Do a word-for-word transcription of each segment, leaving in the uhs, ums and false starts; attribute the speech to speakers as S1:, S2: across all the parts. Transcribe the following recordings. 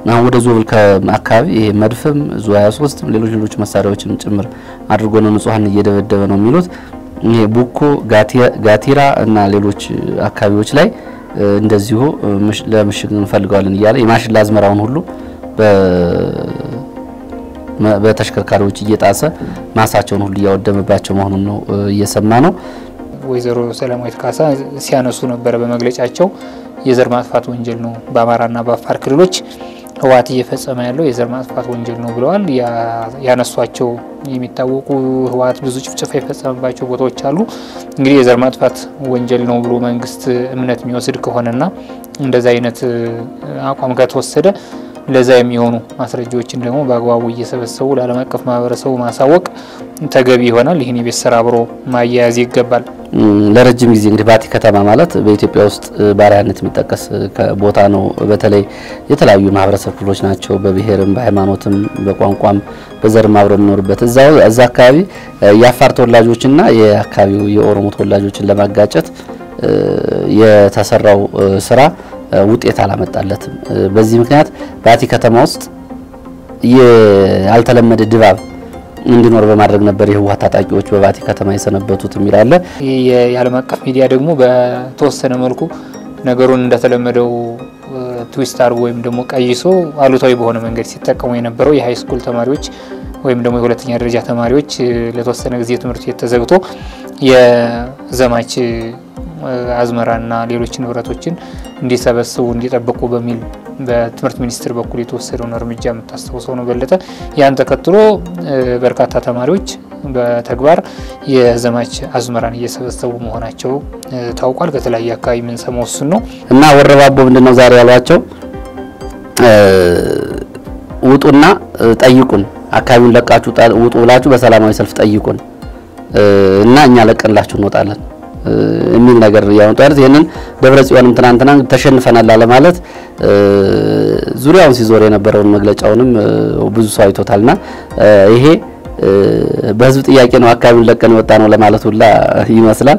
S1: አሁን ወደ ዞብል ከአካባቢ ይሄ መድፍም ዙ ሃያ ሶስት ሌሎች ሌሎች መሳሪያዎችን ጭምር አድርጎ ነው ንጹሃን እየደበደበ ነው የሚሉት ይሄ ቡኮ ጋቲራ እና ሌሎች አካባቢዎች ላይ እንደዚሁ ለምሽግ እንፈልጋለን ይያለ የማሽላ አዝመራውን ሁሉ በ በተሽከርካሪዎች እየጣሰ ማሳቸውን ሁሉ ያወደመባቸው መሆኑን ነው እየሰማ ነው
S2: ወይዘሮ ሰላማዊት ካሳ ሲያነሱ ነበር በመግለጫቸው የዘር ማጥፋት ወንጀል ነው በአማራና በአፋር ክልሎች ህዋት እየፈጸመ ያለው የዘር ማጥፋት ወንጀል ነው ብለዋል ያነሷቸው የሚታወቁ ህዋት ብዙ ጭፍጨፋ የፈጸመባቸው ቦታዎች አሉ እንግዲህ የዘር ማጥፋት ወንጀል ነው ብሎ መንግስት እምነት የሚወስድ ከሆነና እንደዛ አይነት አቋም ከተወሰደ ለዛ የሚሆኑ ማስረጃዎችን ደግሞ በአግባቡ እየሰበሰቡ ለዓለም አቀፍ ማህበረሰቡ ማሳወቅ ተገቢ ይሆናል ይሄን የቤት ስራ አብሮ ማያያዝ ይገባል
S1: ለረጅም ጊዜ እንግዲህ ባቲ ከተማ ማለት በኢትዮጵያ ውስጥ ባሪያነት የሚጠቀስ ቦታ ነው በተለይ የተለያዩ ማህበረሰብ ክፍሎች ናቸው በብሔርም በሃይማኖትም በቋንቋም በዘርም አብረው የሚኖርበት እዛው እዛ አካባቢ የአፋር ተወላጆችና የአካባቢው የኦሮሞ ተወላጆችን ለማጋጨት የተሰራው ስራ ውጤት አላመጣለትም በዚህ ምክንያት ባቲ ከተማ ውስጥ ያልተለመደ ድባብ እንዲኖር በማድረግ ነበር የህዋት ታጣቂዎች በባቲ ከተማ የሰነበቱት የሚላለ
S2: የዓለም አቀፍ ሚዲያ ደግሞ በተወሰነ መልኩ ነገሩን እንደተለመደው ትዊስት አርጎ ወይም ደግሞ ቀይሶ አሉታዊ በሆነ መንገድ ሲጠቀሙ የነበረው የሃይ ስኩል ተማሪዎች ወይም ደግሞ የሁለተኛ ደረጃ ተማሪዎች ለተወሰነ ጊዜ ትምህርት ቤት ተዘግቶ የዘማች አዝመራና ሌሎች ንብረቶችን እንዲሰበስቡ እንዲጠብቁ በሚል በትምህርት ሚኒስትር በኩል የተወሰደውን እርምጃ መታስተውሰው ነው በለጠ ያን ተከትሎ በርካታ ተማሪዎች በተግባር የዘማች አዝመራን እየሰበሰቡ መሆናቸው ታውቋል ከተለያየ አካባቢ ምን ሰማው እሱ ነው
S1: እና ወረባቦ ምንድነው ዛሬ ያሏቸው ውጡና ጠይቁን አካባቢውን ለቃችሁ ውጡ ብላችሁ በሰላማዊ ሰልፍ ጠይቁን እና እኛ ለቀንላችሁ እንወጣለን እሚል ነገር ያወጣል ይሄንን ደብረጽዮንም ትናንትና ተሸንፈናል አለ ማለት ዙሪያውን ሲዞር የነበረውን መግለጫውንም ብዙ ሰው አይቶታልና ይሄ በህዝብ ጥያቄ ነው አካባቢውን ለቀን ወጣ ነው ለማለት ሁላ ይመስላል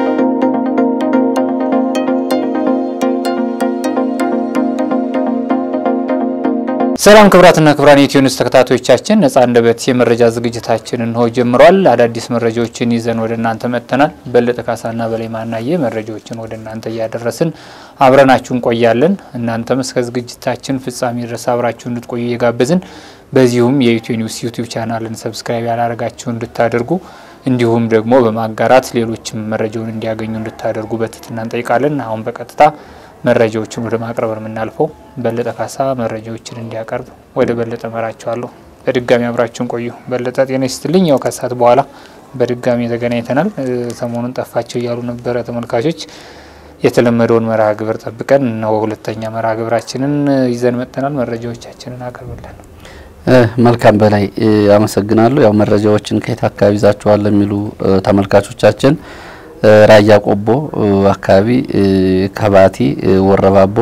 S2: ሰላም ክብራትና ክብራን የኢትዮ ኒውስ ተከታታዮቻችን ነፃ አንደበት የመረጃ ዝግጅታችንን ሆ ጀምሯል አዳዲስ መረጃዎችን ይዘን ወደ እናንተ መጥተናል በለጠ ካሳና በላይ ማናየ መረጃዎችን ወደ እናንተ ያደረስን አብረናችሁን ቆያለን እናንተም እስከ ዝግጅታችን ፍጻሜ ድረስ አብራችሁ እንድትቆዩ የጋበዝን በዚሁም የኢትዮ ኒውስ ዩቲዩብ ቻናልን ሰብስክራይብ ያላረጋችሁ እንድታደርጉ እንዲሁም ደግሞ በማጋራት ሌሎችም መረጃውን እንዲያገኙ እንድታደርጉ በትህትና እንጠይቃለን አሁን በቀጥታ መረጃዎችን ወደ ማቅረብ እናልፈው በለጠ ካሳ መረጃዎችን እንዲያቀርብ ወደ በለጠ መራቻለሁ በድጋሚ አብራችሁን ቆዩ በለጠ ጤና ይስጥልኝ ያው ከሳት በኋላ በድጋሚ ተገናኝተናል ሰሞኑን ጠፋቸው ይያሉ ነበር ተመልካቾች የተለመደውን መርሃ ግብር ጠብቀን ነው ሁለተኛ መርሃ ግብራችንን ይዘን መጥተናል መረጃዎቻችንን አቀርብልን
S1: መልካም በላይ አመሰግናለሁ ያው መረጃዎችን ከየት አካባቢ ይዛችኋል ለሚሉ ተመልካቾቻችን ራያ ቆቦ አካባቢ ከባቲ ወረባቦ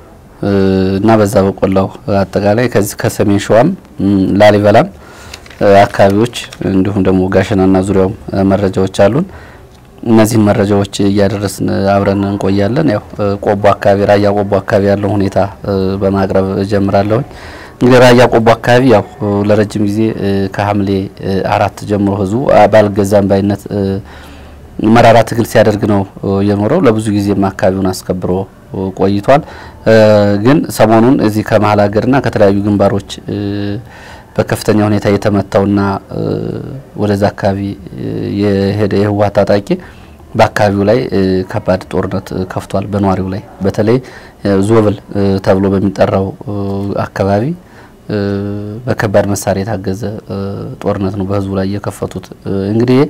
S1: እና በዛ በቆላው አጠቃላይ ከዚህ ከሰሜን ሸዋም ላሊበላም አካባቢዎች እንዲሁም ደግሞ ጋሸናና ዙሪያው መረጃዎች አሉን እነዚህ መረጃዎች ያደረስን አብረን እንቆያለን ያው ቆቦ አካባቢ ራያ ቆቦ አካባቢ ያለው ሁኔታ በማቅረብ ጀምራለሁ እንግዲህ ራያ ቆቦ አካባቢ ያው ለረጅም ጊዜ ከሐምሌ አራት ጀምሮ ህዝቡ ባልገዛም ባይነት መራራ ትግል ሲያደርግ ነው የኖረው ለብዙ ጊዜ ማካቢውን አስከብሮ ቆይቷል ግን ሰሞኑን እዚህ ከመሃል ሀገርና ከተለያዩ ግንባሮች በከፍተኛ ሁኔታ የተመታውና ወደዛ አካባቢ የሄደ የህዋት ታጣቂ በአካባቢው ላይ ከባድ ጦርነት ከፍቷል በኗሪው ላይ በተለይ ዞብል ተብሎ በሚጠራው አካባቢ በከባድ መሳሪያ የታገዘ ጦርነት ነው በህዝቡ ላይ የከፈቱት እንግዲህ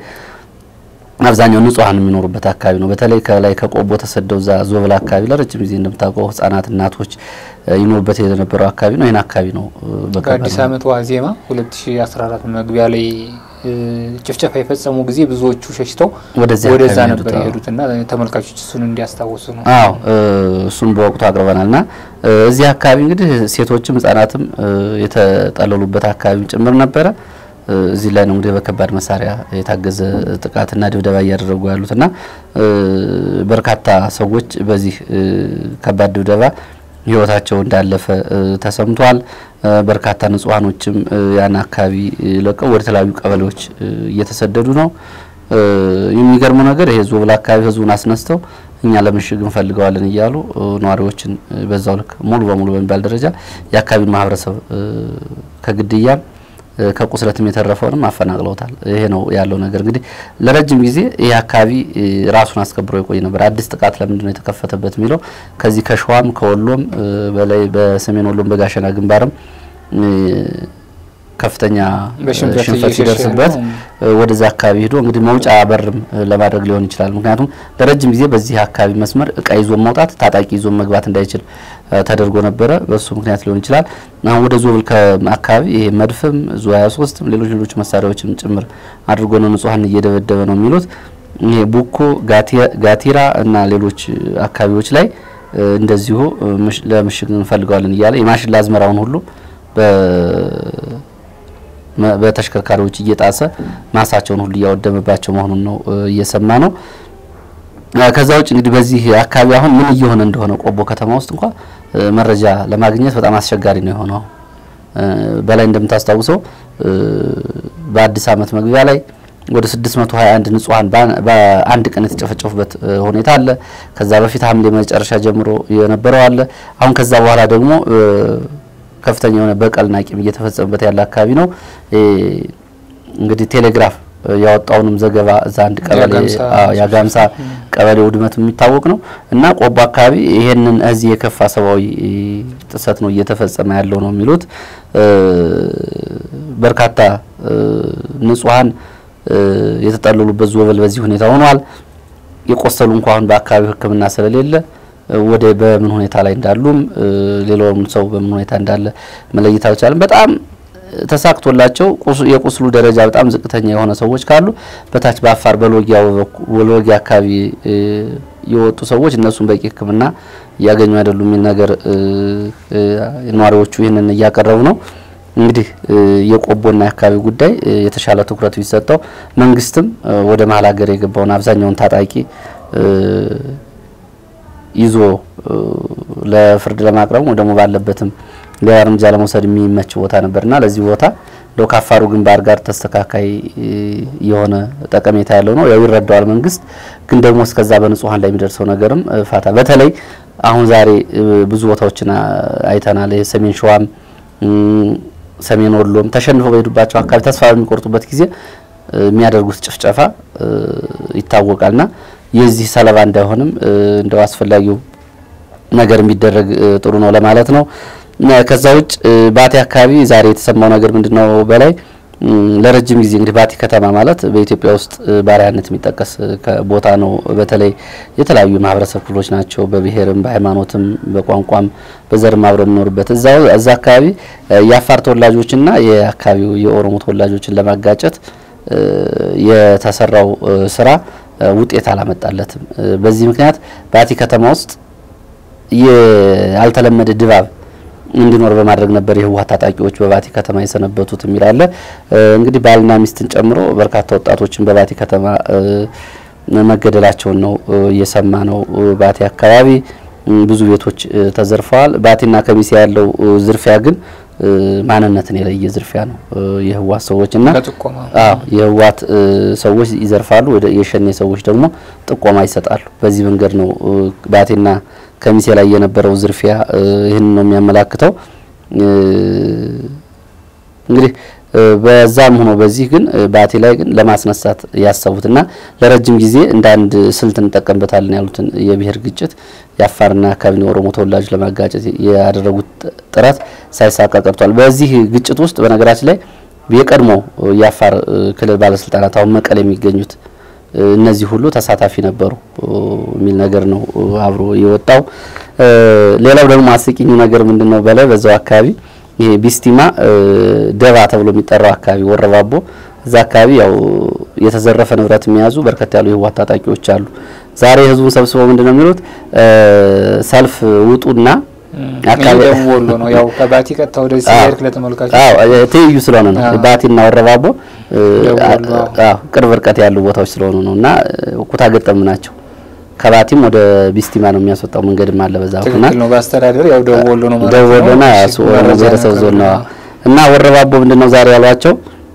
S1: አብዛኛው ንጹሃን የሚኖሩበት አካባቢ ነው በተለይ ከላይ ከቆቦ ተሰደው ዛ ዞብል አካባቢ ለረጅም ጊዜ እንደምታውቀው ህፃናት እናቶች ይኖርበት የነበረው አካባቢ ነው ይሄን አካባቢ ነው
S2: በአዲስ አመት ዋዜማ ሁለት ሺህ አስራ አራት መግቢያ ላይ ጭፍጨፋ የፈጸሙ ጊዜ ብዙዎቹ ሸሽተው ወደዛ ነበር የሄዱትና ተመልካቾች እሱን እንዲያስታውሱ ነው
S1: አዎ እሱን በወቅቱ አቅርበናልና እዚህ አካባቢ እንግዲህ ሴቶችም ህፃናትም የተጠለሉበት አካባቢ ጭምር ነበር እዚህ ላይ ነው እንግዲህ በከባድ መሳሪያ የታገዘ ጥቃትና ድብደባ ያደረጉ ያሉትና በርካታ ሰዎች በዚህ ከባድ ድብደባ ህይወታቸው እንዳለፈ ተሰምቷል በርካታ ንጹሃኖችም ያን አካባቢ ለቀው ወደ ተለያዩ ቀበሌዎች እየተሰደዱ ነው የሚገርመው ነገር ይሄ ዞብል አካባቢ ህዝቡን አስነስተው እኛ ለምሽግ እንፈልጋለን ይያሉ ኗሪዎችን በዛው ልክ ሙሉ በሙሉ በሚባል ደረጃ ያካባቢው ማህበረሰብ ከግድያ ከቁስለትም የተረፈውንም አፈናቅለውታል ይሄ ነው ያለው ነገር እንግዲህ ለረጅም ጊዜ ይሄ አካባቢ ራሱን አስከብሮ ይቆይ ነበር አዲስ ጥቃት ለምንድን ነው የተከፈተበት ሚለው ከዚህ ከሸዋም ከወሎም በላይ በሰሜን ወሎም በጋሸና ግንባርም ከፍተኛ ሽንፈት ሲደርስበት ወደዛ አካባቢ ሄዶ እንግዲህ መውጫ በርም ለማድረግ ሊሆን ይችላል ምክንያቱም ለረጅም ጊዜ በዚህ አካባቢ መስመር እቃ ይዞ መውጣት ታጣቂ ይዞ መግባት እንዳይችል ተደርጎ ነበር በሱ ምክንያት ሊሆን ይችላል አሁን ወደ ዞብል ከአካባቢ ይሄ መድፍም ዙ ሃያ ሶስት ሌሎች ሌሎች መሳሪያዎችም ጭምር አድርጎ ነው ንጹሃን እየደበደበ ነው የሚሉት ይሄ ቡኮ ጋቲራ እና ሌሎች አካባቢዎች ላይ እንደዚሁ ለምሽግ እንፈልጋለን ይያለ የማሽላ አዝመራውን ሁሉ በ በተሽከርካሪዎች እየጣሰ ማሳቸውን ሁሉ ያወደመባቸው መሆኑን ነው እየሰማ ነው ከዛው እንግዲህ በዚህ አካባቢ አሁን ምን እየሆነ እንደሆነ ቆቦ ከተማ ውስጥ እንኳን መረጃ ለማግኘት በጣም አስቸጋሪ ነው የሆነው በላይ እንደምታስታውሰው በአዲስ አመት መግቢያ ላይ ወደ ስድስት መቶ ሃያ አንድ ንጹሃን በአንድ ቀን የተጨፈጨፉበት ሁኔታ አለ ከዛ በፊት ሐምሌ መጨረሻ ጀምሮ የነበረው አለ አሁን ከዛ በኋላ ደግሞ ከፍተኛ የሆነ በቀልና ቂም እየተፈጸመበት ያለ አካባቢ ነው እንግዲህ ቴሌግራፍ ያወጣውንም ዘገባ እዛ አንድ ቀበሌ ያጋምሳ ቀበሌ ውድመት የሚታወቅ ነው እና ቆቦ አካባቢ ይሄንን እዚህ የከፋ ሰባዊ ጥሰት ነው እየተፈጸመ ያለው ነው የሚሉት በርካታ ንጹሃን የተጠለሉበት ዞብል በዚህ ሁኔታ ሆኗል የቆሰሉ እንኳን በአካባቢው ህክምና ስለሌለ ወደ በምን ሁኔታ ላይ እንዳሉም ሌላውም ሰው በምን ሁኔታ እንዳለ መለየት አልቻለም በጣም ተሳክቶላቸው የቁስሉ ደረጃ በጣም ዝቅተኛ የሆነ ሰዎች ካሉ በታች በአፋር በሎጊያው ወሎጊያ አካባቢ የወጡ ሰዎች እነሱም በቂ ህክምና ያገኙ አይደሉም የሚል ነገር ኗሪዎቹ ይሄንን ያቀርቡ ነው እንግዲህ የቆቦና አካባቢ ጉዳይ የተሻለ ትኩረት ይሰጣው መንግስትም ወደ መሃል ሀገር የገባውን አብዛኛውን ታጣቂ ይዞ ለፍርድ ለማቅረብ ወደሞ ባለበትም ለእርምጃ ለመውሰድ የሚመች ቦታ ነበርና ለዚህ ቦታ ዶ ካፋሩ ግንባር ጋር ተስተካካይ የሆነ ጠቀሜታ ያለው ነው ያው ይረዳዋል መንግስት ግን ደግሞ እስከዛ በንጹሃን ላይ የሚደርሰው ነገርም ፋታ በተለይ አሁን ዛሬ ብዙ ቦታዎችና አይተናል የሰሜን ሸዋም ሰሜን ወሎም ተሸንፈው በሄዱባቸው አካባቢ ተስፋ በሚቆርጡበት ጊዜ የሚያደርጉት ጭፍጨፋ ይታወቃልና የዚህ ሰለባ እንዳይሆንም እንደው አስፈላጊው ነገር የሚደረግ ጥሩ ነው ለማለት ነው ከዛው ባቲ አካባቢ ዛሬ የተሰማው ነገር ምንድነው በላይ ለረጅም ጊዜ እንግዲህ ባቲ ከተማ ማለት በኢትዮጵያ ውስጥ ባሪያነት የሚጠቀስ ቦታ ነው በተለይ የተለያዩ ማህበረሰብ ክፍሎች ናቸው በብሔርም በሃይማኖትም በቋንቋም በዘርም አብረው የሚኖርበት እዛው እዛ አካባቢ የአፋር ተወላጆችና የአካባቢው የኦሮሞ ተወላጆችን ለማጋጨት የተሰራው ስራ ውጤት አላመጣለትም በዚህ ምክንያት ባቲ ከተማ ውስጥ ያልተለመደ ድባብ እንዲኖር በማድረግ ነበር የህዋ ታጣቂዎች በባቲ ከተማ የሰነበቱት የሚላለ እንግዲህ ባልና ሚስትን ጨምሮ በርካታ ወጣቶችን በባቲ ከተማ መገደላቸው ነው እየሰማ ነው ባቲ አካባቢ ብዙ ቤቶች ተዘርፈዋል ባቲና ከሚስ ያለው ዝርፊያ ግን ማንነትን የለየ ዝርፊያ ነው የህዋት ሰዎችና አዎ የህዋት ሰዎች ይዘርፋሉ ወደ የሸኔ ሰዎች ደግሞ ጥቆማ ይሰጣሉ በዚህ መንገድ ነው ባቲና ከሚስ ላይ የነበረው ዝርፊያ ይሄን ነው የሚያመላክተው እንግዲህ በዛም ሆኖ በዚህ ግን ባቲ ላይ ግን ለማስነሳት ያሰቡትና ለረጅም ጊዜ እንደ አንድ ስልት እንጠቀምበታለን ያሉትን የብሔር ግጭት ያፋርና አካባቢ ኦሮሞ ተወላጅ ለማጋጨት ያደረጉት ጥረት ሳይሳካ ቀርቷል በዚህ ግጭት ውስጥ በነገራችን ላይ የቀድሞ ያፋር ክልል ባለስልጣናት አሁን መቀሌ የሚገኙት እነዚህ ሁሉ ተሳታፊ ነበሩ የሚል ነገር ነው አብሮ የወጣው ሌላው ደግሞ አስቂኝ ነገር ምንድነው በላይ በዛው አካባቢ ይሄ ቢስቲማ ደባ ተብሎ የሚጠራው አካባቢ ወረባቦ እዛ አካባቢ ያው የተዘረፈ ንብረት የሚያዙ በርከት ያሉ የህዋ ታጣቂዎች አሉ ዛሬ ህዝቡን ሰብስበው ምንድነው የሚሉት ሰልፍ ውጡና አካባቢ ወሎ ነው ያው ከባቲ ቀጥታ ወደ ሲያርክ ለተመልካቾች አዎ ተይዩ ስለሆነ ነው ባቲና ወረባቦ አዎ ቅርብ ርቀት ያሉ ቦታዎች ስለሆኑ ነውና ኩታ ገጠም ናቸው ከባቲም ወደ ቢስቲማ ነው የሚያስወጣው መንገድም አለ በዛው እና
S2: ነው ባስተዳደር ያው ደወሎ ነው ማለት ነው
S1: ደወሎና ያሱ ወረሰው ዞና እና ወረባቦ ምንድነው ዛሬ ያሏቸው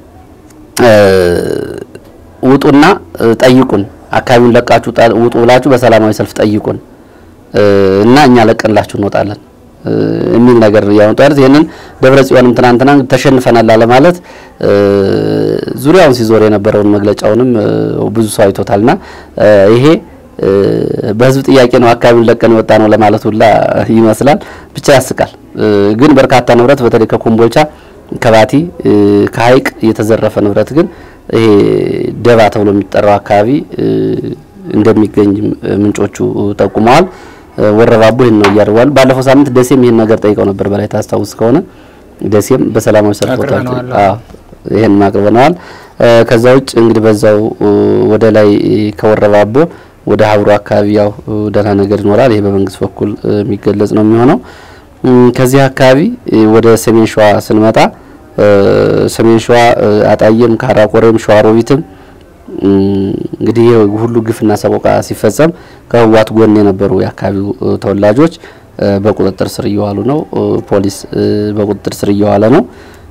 S1: ውጡና ጠይቁን አካባቢውን ለቃችሁ ውጡ ብላችሁ በሰላማዊ ሰልፍ ጠይቁን እና እኛ ለቀንላችሁ እንወጣለን የሚል ነገር ያወጣል ይሄንን ደብረጽዮንም ትናንትና ተሸንፈናል አለ ማለት ዙሪያውን ሲዞር የነበረውን መግለጫውንም ብዙ ሰው አይቶታልና ይሄ በህዝብ ጥያቄ ነው አካባቢውን ለቀን ወጣ ነው ለማለት ሁላ ይመስላል ብቻ ያስቃል ግን በርካታ ንብረት በተለይ ከኮምቦልቻ ከባቲ ከሀይቅ የተዘረፈ ንብረት ግን ይሄ ደባ ተብሎ የሚጠራው አካባቢ እንደሚገኝ ምንጮቹ ጠቁመዋል ወረባቦ ይሄን ነው ያርዋል ባለፈው ሳምንት ደሴም ይሄን ነገር ጠይቀው ነበር በላይ ታስታውስ ከሆነ ደሴም በሰላማዊ ሰልፍ ወጣቸው አዎ ይሄን ማቅርበናል ከዛ ውጭ እንግዲህ በዛው ወደ ላይ ከወረባቦ ወደ ሀብሩ አካባቢ ያው ደና ነገር ይኖራል ይሄ በመንግስት በኩል የሚገለጽ ነው የሚሆነው ከዚህ አካባቢ ወደ ሰሜን ሸዋ ስንመጣ ሰሜን ሸዋ አጣየም ካራቆሬም ሸዋሮቢትም እንግዲህ ሁሉ ግፍና ሰቆቃ ሲፈጸም ከህዋት ጎን የነበሩ ያካባቢው ተወላጆች በቁጥጥር ስር እየዋሉ ነው ፖሊስ በቁጥጥር ስር እየዋለ ነው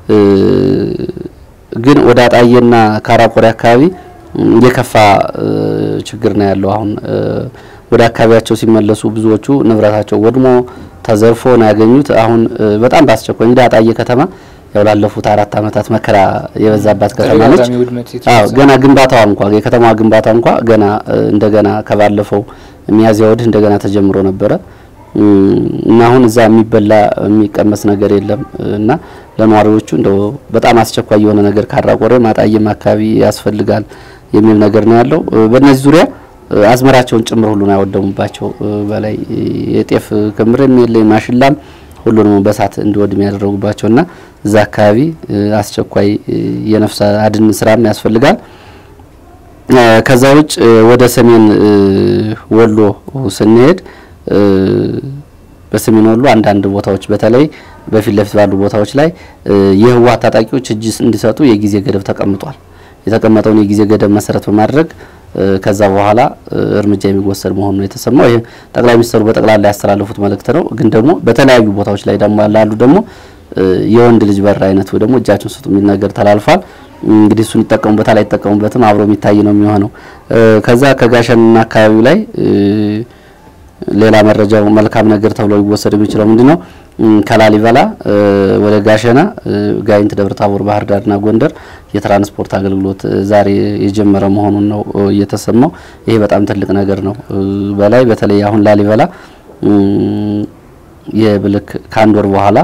S1: ግን ወደ አጣየና ካራቆሬ አካባቢ የከፋ ችግር ነው ያለው አሁን ወደ አካባቢያቸው ሲመለሱ ብዙዎቹ ንብረታቸው ወድሞ ተዘርፎ ነው ያገኙት አሁን በጣም ባስቸኳይ እንግዲህ አጣየ ከተማ ያው ላለፉት አራት አመታት መከራ የበዛባት ከተማ ነች አዎ ገና ግንባታው እንኳን የከተማዋ ግንባታ እንኳን ገና እንደገና ከባለፈው ሚያዚያ ወዲህ እንደገና ተጀምሮ ነበር እና አሁን እዛ የሚበላ የሚቀመስ ነገር የለም እና ለነዋሪዎቹ እንደው በጣም አስቸኳይ የሆነ ነገር ካራቆሬ ማጣየም አካባቢ ያስፈልጋል የሚል ነገር ነው ያለው በእነዚህ ዙሪያ አዝመራቸውን ጭምር ሁሉ ነው ያወደሙባቸው በላይ የጤፍ ክምርም የለ ማሽላም ሁሉንም በሳት እንዲወድም ያደረጉባቸውና እዛ አካባቢ አስቸኳይ የነፍስ አድን ስራም ያስፈልጋል ከዛ ውጭ ወደ ሰሜን ወሎ ስንሄድ በሰሜን ወሎ አንዳንድ ቦታዎች በተለይ በፊት ለፊት ባሉ ቦታዎች ላይ የህዋት ታጣቂዎች እጅ እንዲሰጡ የጊዜ ገደብ ተቀምጧል የተቀመጠውን የጊዜ ገደብ መሰረት በማድረግ ከዛ በኋላ እርምጃ የሚወሰድ መሆኑ ነው የተሰማው ይሄ ጠቅላይ ሚኒስትሩ በጠቅላላ ያስተላልፉት መልእክት ነው ግን ደግሞ በተለያዩ ቦታዎች ላይ ደግሞ ያላሉ ደግሞ የወንድ ልጅ በር አይነት ወይ ደግሞ እጃቸውን ስጡ የሚል ነገር ተላልፏል እንግዲህ እሱን ይተቀሙበታል አይተቀሙበትም አብሮ የሚታይ ነው የሚሆነው ከዛ ከጋሸንና አካባቢው ላይ ሌላ መረጃው መልካም ነገር ተብሎ ይወሰድ የሚችለው ምንድነው ከላሊበላ ወደ ጋሸና ጋይንት ደብረታቦር ባህር ዳርና ጎንደር የትራንስፖርት አገልግሎት ዛሬ የጀመረ መሆኑን ነው እየተሰማው ይሄ በጣም ትልቅ ነገር ነው በላይ በተለይ አሁን ላሊበላ የብልክ ካንዶር በኋላ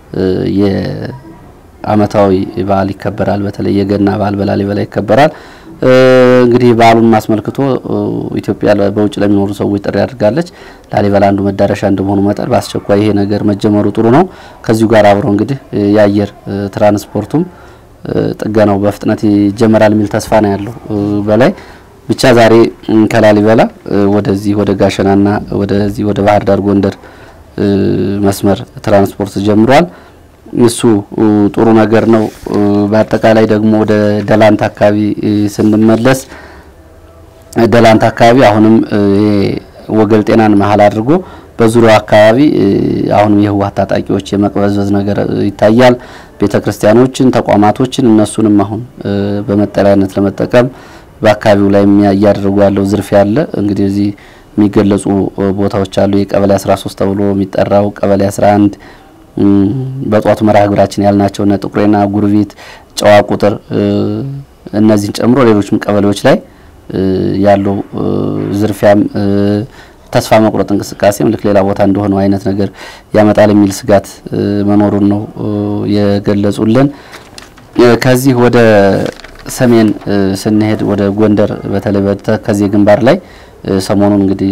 S1: የአመታዊ በዓል ይከበራል በተለይ የገና በዓል በላሊበላ ይከበራል እንግዲህ በዓሉን ማስመልክቶ ኢትዮጵያ በውጭ ለሚኖሩ ሰዎች ጥሪ አድርጋለች ላሊበላ አንዱ መዳረሻ እንደሆኑ መጠር በአስቸኳይ ይሄ ነገር መጀመሩ ጥሩ ነው ከዚሁ ጋር አብሮ እንግዲህ የአየር ትራንስፖርቱም ጥገናው በፍጥነት ይጀመራል የሚል ተስፋ ነው ያለው በላይ ብቻ ዛሬ ከላሊበላ ወደዚህ ወደ ጋሸናና ወደዚህ ወደ ባህር ዳር ጎንደር መስመር ትራንስፖርት ጀምሯል እሱ ጥሩ ነገር ነው በአጠቃላይ ደግሞ ወደ ደላንት አካባቢ ስንመለስ ደላንት አካባቢ አሁንም ወገል ጤናን መሃል አድርጎ በዙሪያው አካባቢ አሁንም የህዋት ታጣቂዎች የመቅበዝበዝ ነገር ይታያል ቤተክርስቲያኖችን ተቋማቶችን እነሱንም አሁን በመጠለያነት ለመጠቀም በአካባቢው ላይ የሚያያደርጉ ያለው ዝርፊያ አለ እንግዲህ እዚህ የሚገለጹ ቦታዎች አሉ የቀበሌ አስራ ሶስት ተብሎ የሚጠራው ቀበሌ አስራ አንድ በጧቱ መራግብራችን ያልናቸው እና ጥቁሬና ጉርቢት ጨዋ ቁጥር እነዚህን ጨምሮ ሌሎችም ቀበሌዎች ላይ ያለው ዝርፊያም ተስፋ መቁረጥ እንቅስቃሴም ልክ ሌላ ቦታ እንደሆነ አይነት ነገር ያመጣል የሚል ስጋት መኖሩን ነው የገለጹልን ከዚህ ወደ ሰሜን ስንሄድ ወደ ጎንደር በተለይ ከዚህ ግንባር ላይ ሰሞኑን እንግዲህ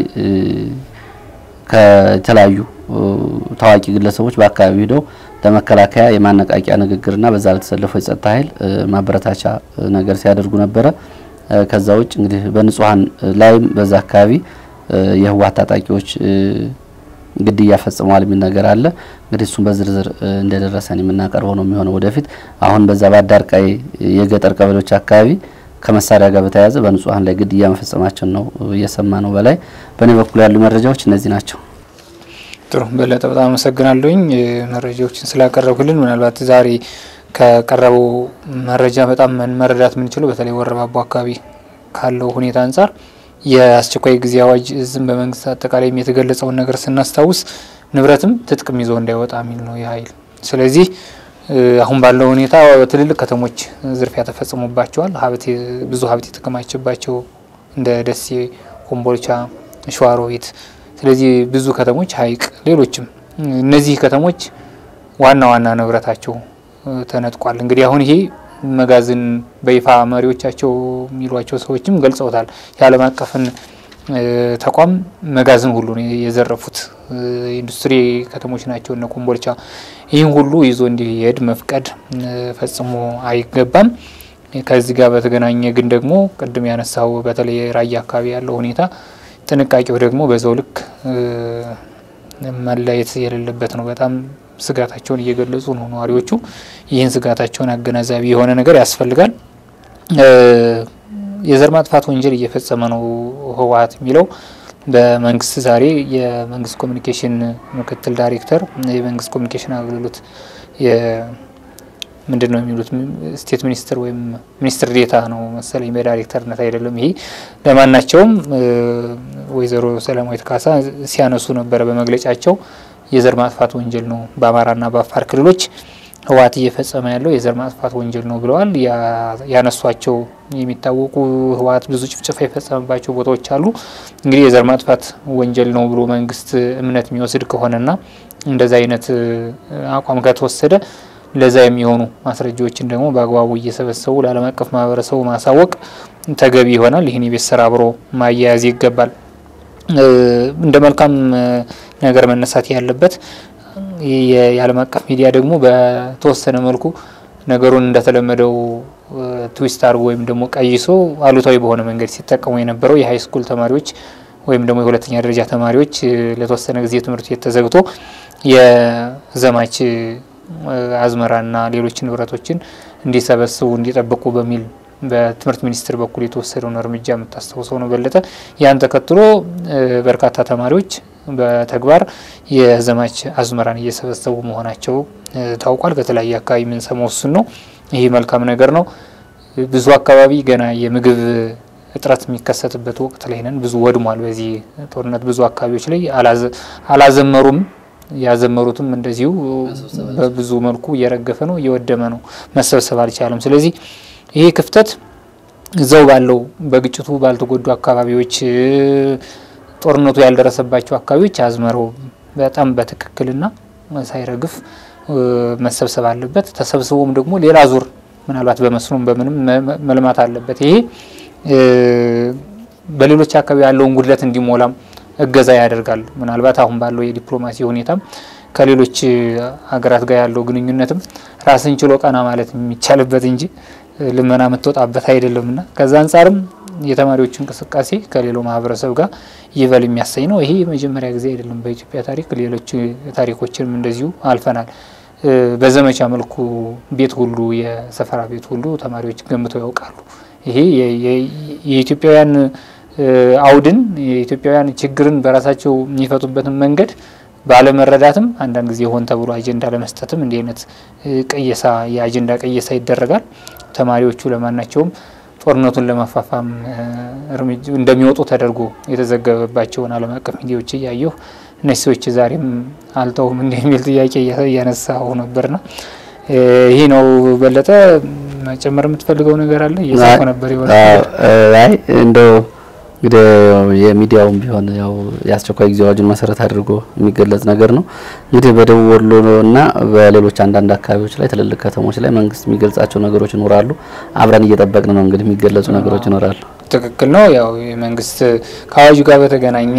S1: ከተለያዩ ታዋቂ ግለሰቦች በአካባቢው ሄደው ለመከላከያ የማነቃቂያ ንግግርና በዛ ለተሰለፈው የጸጥታ ኃይል ማበረታቻ ነገር ሲያደርጉ ነበር ከዛ ውጭ እንግዲህ በንጹሃን ላይም በዛ አካባቢ የህዋት ታጣቂዎች ግድያ ፈጽመዋል የሚል ነገር አለ እንግዲህ እሱን በዝርዝር እንደደረሰን የምናቀርበው ነው የሚሆነው ወደፊት አሁን በዛ ባዳርቃይ የገጠር ቀበሌዎች አካባቢ ከመሳሪያ ጋር በተያያዘ በንጹሃን ላይ ግድያ መፈጸማቸው ነው እየሰማነው በላይ በኔ በኩል ያሉ መረጃዎች እነዚህ ናቸው
S2: ጥሩ በለጠ በጣም አመሰግናለሁኝ መረጃዎችን ስላቀረብኩልን ምናልባት ዛሬ ከቀረበው መረጃ በጣም መረዳት ምን ይችላል በተለይ ወረባቦ አካባቢ ካለው ሁኔታ አንፃር የአስቸኳይ ጊዜ አዋጅ ዝም በመንግስት አጠቃላይ የተገለጸው ነገር ስናስታውስ ንብረትም ትጥቅም ይዞ እንዳይወጣ የሚል ነው ይሃይል ስለዚህ አሁን ባለው ሁኔታ ትልልቅ ከተሞች ዝርፊያ ተፈጽሞባቸዋል ሀብት ብዙ ሀብት የተከማቸባቸው እንደ ደሴ ኮምቦልቻ ሸዋሮቢት ስለዚህ ብዙ ከተሞች ሀይቅ ሌሎችም እነዚህ ከተሞች ዋና ዋና ንብረታቸው ተነጥቋል እንግዲህ አሁን ይሄ መጋዝን በይፋ መሪዎቻቸው ሚሏቸው ሰዎችም ገልጸውታል ያለ ማቀፍን ተቋም መጋዝን ሁሉ ነው የዘረፉት ኢንዱስትሪ ከተሞች ናቸው እና ኮምቦልቻ ይሄን ሁሉ ይዞ እንዲሄድ መፍቀድ ፈጽሞ አይገባም ከዚህ ጋር በተገናኘ ግን ደግሞ ቀድም ያነሳው በተለይ ራያ አካባቢ ያለው ሁኔታ ጥንቃቄው ደግሞ በዛው ልክ መለየት የሌለበት ነው በጣም ስጋታቸውን እየገለጹ ነው ነዋሪዎቹ ይሄን ስጋታቸውን አገናዛቢ የሆነ ነገር ያስፈልጋል የዘር ማጥፋት ወንጀል እየፈጸመ ነው ህወሓት የሚለው በመንግስት ዛሬ የመንግስት ኮሙኒኬሽን ምክትል ዳይሬክተር የመንግስት ኮሙኒኬሽን አገልግሎት የ ምንድነው የሚሉት ስቴት ሚኒስተር ወይም ሚኒስትር ዴታ ነው መሰለኝ በዳይሬክተርነት አይደለም ይሄ ለማናቸውም ወይዘሮ ሰላማዊት ካሳ ሲያነሱ ነበር በመግለጫቸው የዘር ማጥፋት ወንጀል ነው በአማራና በአፋር ክልሎች ህወሓት እየፈጸመ ያለው የዘር ማጥፋት ወንጀል ነው ብለዋል ያነሷቸው የሚታወቁ ህወሓት ብዙ ጭፍጨፋ የፈጸመባቸው ቦታዎች አሉ እንግዲህ የዘር ማጥፋት ወንጀል ነው ብሎ መንግስት እምነት የሚወስድ ከሆነና እንደዛ አይነት አቋም ከተወሰደ ለዛ የሚሆኑ ማስረጃዎችን ደግሞ በአግባቡ እየሰበሰቡ ለዓለም አቀፍ ማህበረሰቡ ማሳወቅ ተገቢ ይሆናል ይሄን የቤተሰራ አብሮ ማያያዝ ይገባል እንደ መልካም ነገር መነሳት ያለበት የዓለም አቀፍ ሚዲያ ደግሞ በተወሰነ መልኩ ነገሩን እንደተለመደው ትዊስት አርጎ ወይም ደግሞ ቀይሶ አሉታዊ በሆነ መንገድ ሲጠቀሙ የነበረው የሃይ ስኩል ተማሪዎች ወይም ደግሞ የሁለተኛ ደረጃ ተማሪዎች ለተወሰነ ጊዜ ትምህርት የተዘግቶ የዘማች አዝመራና ሌሎች ንብረቶችን እንዲሰበስቡ እንዲጠብቁ በሚል በትምህርት ሚኒስትር በኩል የተወሰደውን እርምጃ መታስተውሰው ነው በለጠ ያን ተከትሎ በርካታ ተማሪዎች በተግባር የዘማች አዝመራን እየሰበሰቡ መሆናቸው ታውቋል ከተለያየ አካባቢ ምን ሰሞስ ነው ይሄ መልካም ነገር ነው ብዙ አካባቢ ገና የምግብ እጥረት የሚከሰትበት ወቅት ላይ ነን ብዙ ወድሟል በዚህ ጦርነት ብዙ አካባቢዎች ላይ አላዘመሩም ያዘመሩትም እንደዚሁ በብዙ መልኩ እየረገፈ ነው እየወደመ ነው መሰብሰብ አልቻለም ስለዚህ ይሄ ክፍተት ዘው ባለው በግጭቱ ባልተጎዱ አካባቢዎች ጦርነቱ ያልደረሰባቸው አካባቢዎች አዝመረው በጣም በትክክልና ሳይረግፍ መሰብሰብ አለበት ተሰብስቦም ደግሞ ሌላ ዙር ምናልባት በመስኖም በምንም መልማት አለበት ይሄ በሌሎች አካባቢ ያለውን ጉድለት እንዲሞላም እገዛ ያደርጋል ምናልባት አሁን ባለው የዲፕሎማሲ ሁኔታም ከሌሎች ሀገራት ጋር ያለው ግንኙነትም ራስን ችሎ ቀና ማለት የሚቻልበት እንጂ ለመና መተጣጣበት አይደለምና ከዛ አንፃርም የተማሪዎች እንቅስቃሴ ከሌሎ ማህበረሰብ ጋር ይበል የሚያሰኝ ነው ይሄ መጀመሪያ ጊዜ አይደለም በኢትዮጵያ ታሪክ ሌሎች ታሪኮችንም እንደዚሁ አልፈናል በዘመቻ መልኩ ቤት ሁሉ የሰፈራ ቤት ሁሉ ተማሪዎች ገምተው ያውቃሉ ይሄ የኢትዮጵያውያን አውድን የኢትዮጵያውያን ችግርን በራሳቸው የሚፈቱበትን መንገድ ባለመረዳትም አንዳንድ ጊዜ ሆን ተብሎ አጀንዳ ለመስጠትም እንዲህ አይነት ቀየሳ የአጀንዳ ቀየሳ ይደረጋል ተማሪዎቹ ለማናቸውም ጦርነቱን ለማፋፋም እርምጃ እንደሚወጡ ተደርጎ የተዘገበባቸውን ዓለም አቀፍ ሚዲያዎች ያየው እነሱዎች ዛሬም አልተውም እንደሚል ጥያቄ ያነሳው ነበርና ይሄ ነው በለጠ መጨመር የምትፈልገው ነገር አለ እየጻፈ ነበር ይወራል
S1: አይ እንደው እንግዲህ የሚዲያውም ቢሆን ያው ያስቸኳይ ጊዜ አዋጅን መሰረት አድርጎ የሚገለጽ ነገር ነው እንግዲህ በደቡብ ወሎና በሌሎች አንዳንድ አካባቢዎች ላይ ትልልቅ ከተሞች ላይ መንግስት የሚገልጻቸው ነገሮች ይኖራሉ አብረን እየተጠበቅን ነው እንግዲህ የሚገለጹ ነገሮች ይኖራሉ
S2: ትክክል ነው ያው መንግስት ከአዋጁ ጋር በተገናኘ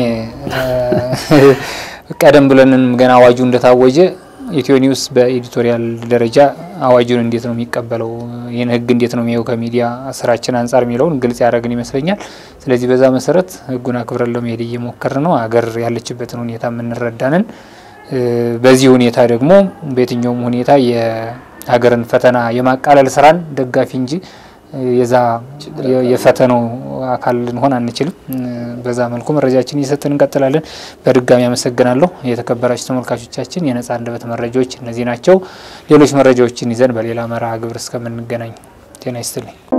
S2: ቀደም ብለንም ገና አዋጁ እንደታወጀ ኢትዮ ኒውስ በኤዲቶሪያል ደረጃ አዋጁን እንዴት ነው የሚቀበለው ይሄን ህግ እንዴት ነው የሚያው ከሚዲያ ስራችን አንፃር የሚለውን ግልጽ ያደርግን ይመስለኛል ስለዚህ በዛ መሰረት ህጉን አክብረን ለመሄድ እየሞከርን ነው አገር ያለችበትን ሁኔታ ምንረዳነን በዚህ ሁኔታ ደግሞ በየትኛውም ሁኔታ የሀገርን ፈተና የማቃለል ስራን ደጋፊ እንጂ የዛ የፈተናው አካል ልንሆን አንችልም በዛ መልኩ መረጃችን እየሰጠን እንቀጥላለን በድጋሚ አመሰግናለሁ የተከበራችሁ ተመልካቾቻችን የነጻ አንደበት መረጃዎች እነዚህ ናቸው ሌሎች መረጃዎችን ይዘን በሌላ መርሃ ግብር እስከምንገናኝ ጤና ይስጥልኝ